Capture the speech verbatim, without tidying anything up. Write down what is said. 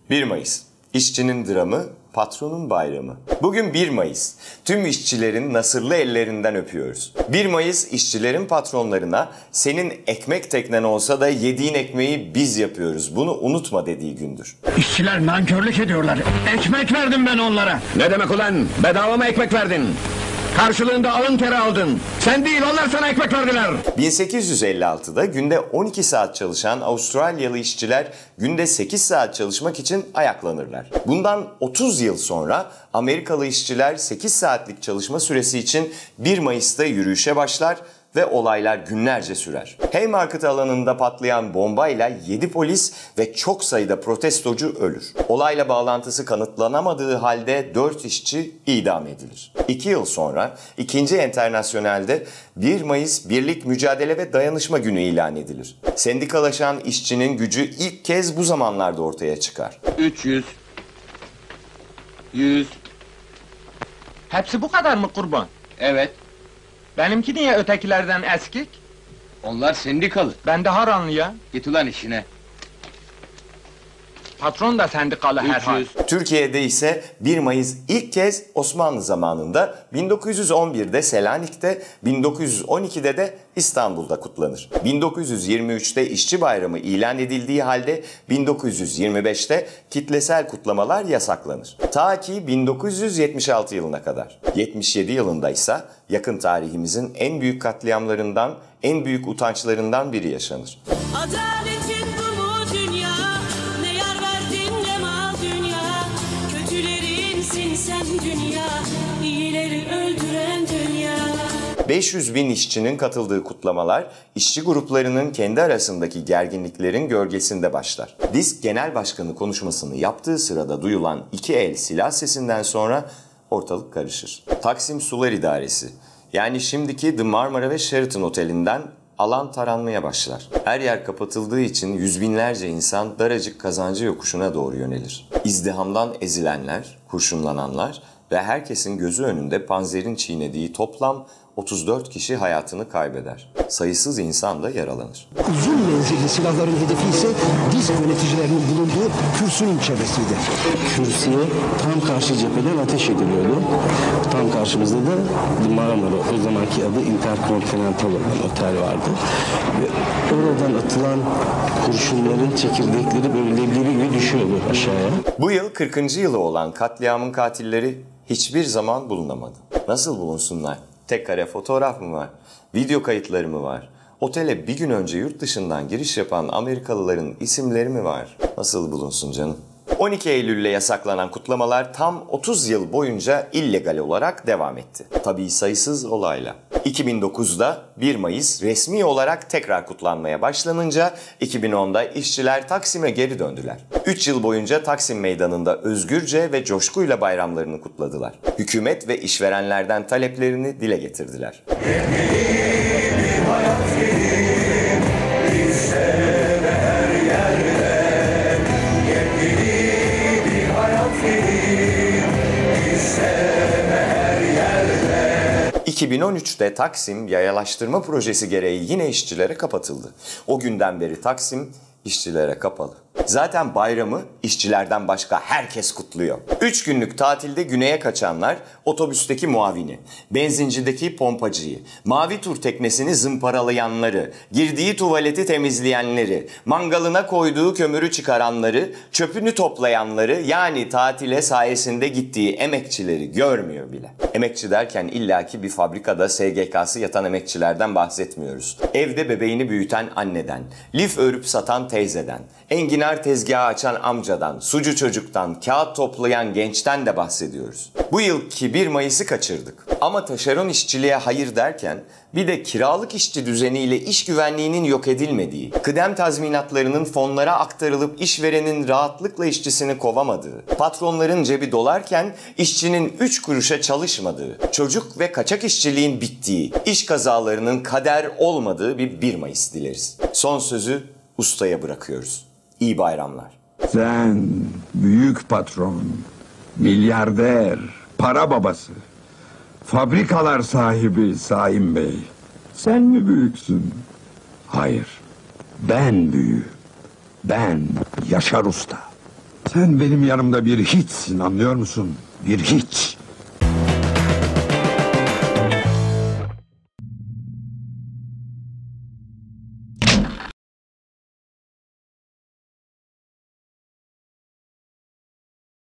bir Mayıs. İşçinin dramı, patronun bayramı. Bugün bir Mayıs. Tüm işçilerin nasırlı ellerinden öpüyoruz. bir Mayıs işçilerin patronlarına senin ekmek teknen olsa da yediğin ekmeği biz yapıyoruz, bunu unutma dediği gündür. İşçiler nankörlük ediyorlar. Ekmek verdim ben onlara. Ne demek ulan? Bedava mı ekmek verdin? Karşılığında alın teri aldın. Sen değil, onlar sana ekmek verdiler. bin sekiz yüz elli altıda günde on iki saat çalışan Avustralyalı işçiler günde sekiz saat çalışmak için ayaklanırlar. Bundan otuz yıl sonra Amerikalı işçiler sekiz saatlik çalışma süresi için bir Mayıs'ta yürüyüşe başlar ve olaylar günlerce sürer. Haymarket alanında patlayan bombayla yedi polis ve çok sayıda protestocu ölür. Olayla bağlantısı kanıtlanamadığı halde dört işçi idam edilir. iki yıl sonra ikinci Enternasyonel'de bir Mayıs Birlik, Mücadele ve Dayanışma Günü ilan edilir. Sendikalaşan işçinin gücü ilk kez bu zamanlarda ortaya çıkar. üç yüz. yüz. Hepsi bu kadar mı kurban? Evet. Benimki niye ötekilerden eskik? Onlar sendikalı. Ben de haranlı ya. Git ulan işine. Patron da sendikalı herhal. üç yüz. Türkiye'de ise bir Mayıs ilk kez Osmanlı zamanında bin dokuz yüz on birde Selanik'te, bin dokuz yüz on ikide de İstanbul'da kutlanır. bin dokuz yüz yirmi üçte İşçi Bayramı ilan edildiği halde bin dokuz yüz yirmi beşte kitlesel kutlamalar yasaklanır. Ta ki bin dokuz yüz yetmiş altı yılına kadar. yetmiş yedi yılında ise yakın tarihimizin en büyük katliamlarından, en büyük utançlarından biri yaşanır. Adaletin bu mu dünya? Ne yar verdin ne mal dünya? Kötülerinsin sen dünya, iyileri öldüren dünya. beş yüz bin işçinin katıldığı kutlamalar, işçi gruplarının kendi arasındaki gerginliklerin gölgesinde başlar. DİSK Genel Başkanı konuşmasını yaptığı sırada duyulan iki el silah sesinden sonra ortalık karışır. Taksim Sular İdaresi, yani şimdiki The Marmara ve Sheraton Oteli'nden alan taranmaya başlar. Her yer kapatıldığı için yüz binlerce insan daracık Kazancı Yokuşu'na doğru yönelir. İzdihamdan ezilenler, kurşunlananlar ve herkesin gözü önünde panzerin çiğnediği toplam otuz dört kişi hayatını kaybeder. Sayısız insan da yaralanır. Uzun menzilli silahların hedefi ise DİSK yöneticilerinin bulunduğu kürsünün çevresiydi. Kürsüye tam karşı cepheden ateş ediliyordu. Tam karşımızda da Marmara, o zamanki adı Intercontinental olan otel vardı. Ve oradan atılan kurşunların çekirdekleri böyle leblebi gibi düşüyordu aşağıya. Bu yıl kırkıncı yılı olan katliamın katilleri hiçbir zaman bulunamadı. Nasıl bulunsunlar? Tek kare fotoğraf mı var? Video kayıtları mı var? Otele bir gün önce yurt dışından giriş yapan Amerikalıların isimleri mi var? Nasıl bulunsun canım? on iki Eylül'le yasaklanan kutlamalar tam otuz yıl boyunca illegal olarak devam etti. Tabii sayısız olayla. iki bin dokuzda bir Mayıs resmi olarak tekrar kutlanmaya başlanınca iki bin onda işçiler Taksim'e geri döndüler. üç yıl boyunca Taksim Meydanı'nda özgürce ve coşkuyla bayramlarını kutladılar. Hükümet ve işverenlerden taleplerini dile getirdiler. iki bin on üçte Taksim yayalaştırma projesi gereği yine işçilere kapatıldı. O günden beri Taksim işçilere kapalı. Zaten bayramı işçilerden başka herkes kutluyor. üç günlük tatilde güneye kaçanlar otobüsteki muavini, benzincideki pompacıyı, mavi tur teknesini zımparalayanları, girdiği tuvaleti temizleyenleri, mangalına koyduğu kömürü çıkaranları, çöpünü toplayanları, yani tatile sayesinde gittiği emekçileri görmüyor bile. Emekçi derken illaki bir fabrikada S G K'sı yatan emekçilerden bahsetmiyoruz. Evde bebeğini büyüten anneden, lif örüp satan teyzeden, enginar tezgahı açan amcadan, sucu çocuktan, kağıt toplayan gençten de bahsediyoruz. Bu yılki bir Mayıs'ı kaçırdık. Ama taşeron işçiliğe hayır derken bir de kiralık işçi düzeniyle iş güvenliğinin yok edilmediği, kıdem tazminatlarının fonlara aktarılıp işverenin rahatlıkla işçisini kovamadığı, patronların cebi dolarken işçinin üç kuruşa çalışmadığı, çocuk ve kaçak işçiliğin bittiği, iş kazalarının kader olmadığı bir bir Mayıs dileriz. Son sözü ustaya bırakıyoruz. İyi bayramlar. Sen büyük patron, milyarder, para babası, fabrikalar sahibi Saim Bey. Sen mi büyüksün? Hayır, ben büyüğüm. Ben Yaşar Usta. Sen benim yanımda bir hiçsin, anlıyor musun? Bir hiç.